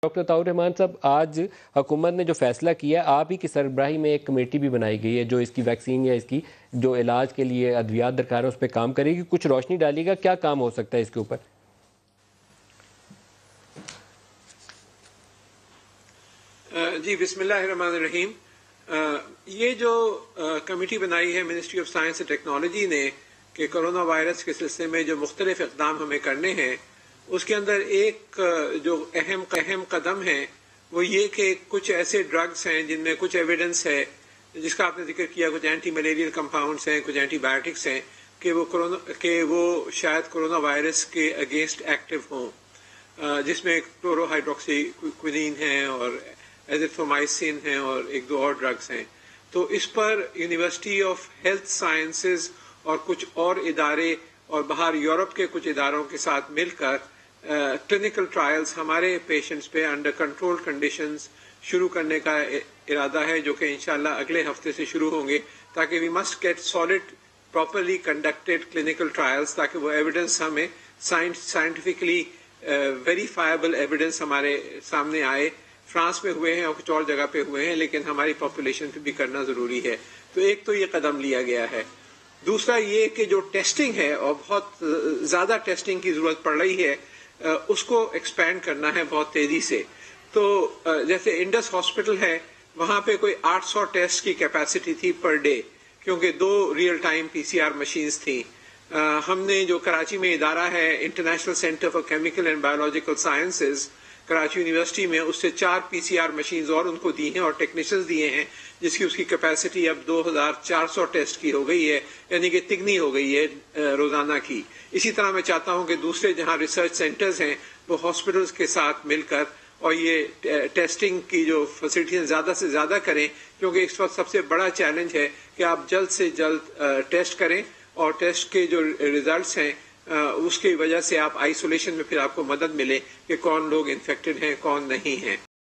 Doctor Tahir رحمان صاحب، آج حکومت نے جو فیصلہ کیا ہے، آپ ہی کی سربراہی میں ایک کمیٹی بھی بنائی گئی ہے جو اس کی ویکسین یا اس کی جو علاج کے لیے ادویات درکار ہے اس پہ کام کرے گی. کچھ روشنی ڈالیے گا کیا کام ہو سکتا ہے اس کے اوپر؟ جی، بسم اللہ الرحمن الرحیم. یہ جو کمیٹی بنائی ہے ministry of science and technology نے کہ کرونا وائرس کے سلسلے میں جو مختلف اقدام ہمیں کرنے ہیں، اس کے اندر ایک جو اہم قدم ہے وہ یہ کہ کچھ ایسے ڈرگز ہیں جن میں کچھ ایویڈنس ہے، جس کا آپ نے ذکر کیا، کچھ اینٹی ملیریل کمپاؤنڈس ہیں، کچھ اینٹی بایوٹکس ہیں کہ وہ شاید کرونا وائرس کے اگینسٹ ایکٹیو ہوں، جس میں کلورو ہائیڈروکسی کوئنین ہے اور ایزیتھرومائسین ہیں اور ایک دو اور ڈرگز ہیں. تو اس پر یونیورسٹی آف ہیلتھ سائنسز اور کچھ اور ادارے اور باہر یورپ کے کچھ اداروں کے ساتھ مل کر کلینکل ٹرائلز ہمارے پیشنٹس پہ انڈر کنٹرول کنڈیشنز شروع کرنے کا ارادہ ہے، جو کہ انشاءاللہ اگلے ہفتے سے شروع ہوں گے، تاکہ we must get solid properly conducted clinical trials, تاکہ وہ ایویڈنس ہمیں سائنٹیفکلی ویریفائبل ایویڈنس ہمارے سامنے آئے. فرانس میں ہوئے ہیں اور کچھ اور جگہ پہ ہوئے ہیں، لیکن ہماری پاپولیشن پہ بھی کرنا ضروری ہے. تو ایک تو یہ قدم لیا گیا ہے. دوسرا یہ کہ جو ٹیسٹنگ ہے اور بہت زیادہ ٹیسٹنگ کی ضرورت پڑ رہی ہے، اس کو ایکسپینڈ کرنا ہے بہت تیزی سے. تو جیسے انڈس ہاسپٹل ہے، وہاں پہ کوئی 800 ٹیسٹ کی کیپیسٹی تھی پر ڈے، کیونکہ 2 ریئل ٹائم PCR مشینز تھیں. ہم نے جو کراچی میں ادارہ ہے international centre for chemical and biological sciences Karachi university میں، اس سے 4 PCR مشینز اور ان کو دی ہیں اور ٹیکنیشینز دیے ہیں، جس کی اس کی کیپیسٹی اب 2400 ٹیسٹ کی ہو گئی ہے، یعنی کہ تگنی ہو گئی ہے روزانہ کی. اسی طرح میں چاہتا ہوں کہ دوسرے جہاں ریسرچ سینٹرز ہیں وہ ہاسپٹلز کے ساتھ مل کر اور یہ ٹیسٹنگ کی جو فیسلٹیز زیادہ سے زیادہ کریں، کیونکہ اس وقت سب سے بڑا چیلنج ہے کہ آپ جلد سے جلد ٹیسٹ کریں، اور ٹیسٹ کے جو ریزلٹس ہیں اس کی وجہ سے آپ آئسولیشن میں پھر آپ کو مدد ملے کہ کون لوگ انفیکٹڈ ہیں کون نہیں ہیں.